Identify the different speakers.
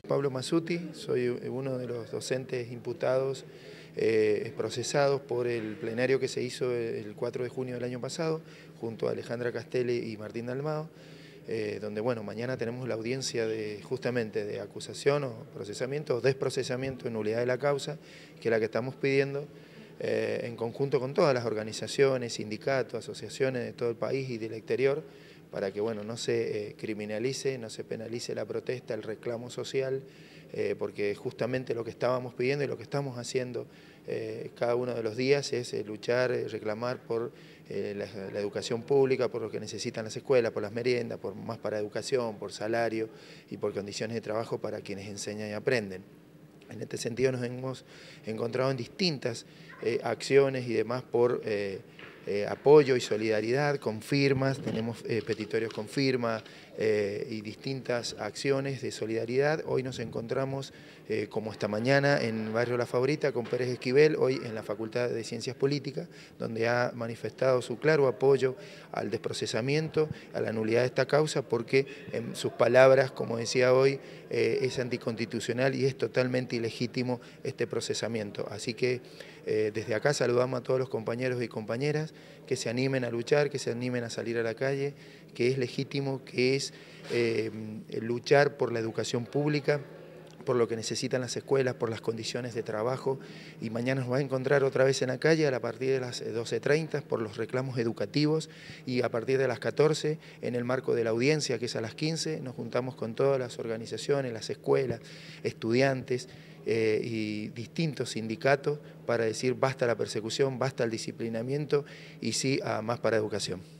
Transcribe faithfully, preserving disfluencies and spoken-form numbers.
Speaker 1: Pablo Mazzuti, soy uno de los docentes imputados, eh, procesados por el plenario que se hizo el cuatro de junio del año pasado, junto a Alejandra Castelli y Martín Dalmado, eh, donde bueno, mañana tenemos la audiencia de justamente de acusación o procesamiento o desprocesamiento en nulidad de la causa, que es la que estamos pidiendo eh, en conjunto con todas las organizaciones, sindicatos, asociaciones de todo el país y del exterior, para que bueno, no se eh, criminalice, no se penalice la protesta, el reclamo social, eh, porque justamente lo que estábamos pidiendo y lo que estamos haciendo eh, cada uno de los días es eh, luchar, eh, reclamar por eh, la, la educación pública, por lo que necesitan las escuelas, por las meriendas, por más para educación, por salario y por condiciones de trabajo para quienes enseñan y aprenden. En este sentido nos hemos encontrado en distintas eh, acciones y demás por eh, eh, apoyo y solidaridad con firmas, tenemos eh, petitorios con firma eh, y distintas acciones de solidaridad. Hoy nos encontramos, eh, como esta mañana, en Barrio La Favorita con Pérez Esquivel, hoy en la Facultad de Ciencias Políticas, donde ha manifestado su claro apoyo al desprocesamiento, a la nulidad de esta causa, porque en sus palabras, como decía hoy, eh, es anticonstitucional y es totalmente ilegítimo este procesamiento. Así que eh, desde acá saludamos a todos los compañeros y compañeras que se animen a luchar, que se animen a salir a la calle, que es legítimo, que es eh, luchar por la educación pública, por lo que necesitan las escuelas, por las condiciones de trabajo, y mañana nos va a encontrar otra vez en la calle a partir de las doce treinta por los reclamos educativos, y a partir de las catorce en el marco de la audiencia, que es a las quince, nos juntamos con todas las organizaciones, las escuelas, estudiantes eh, y distintos sindicatos para decir basta la persecución, basta el disciplinamiento y sí a más para educación.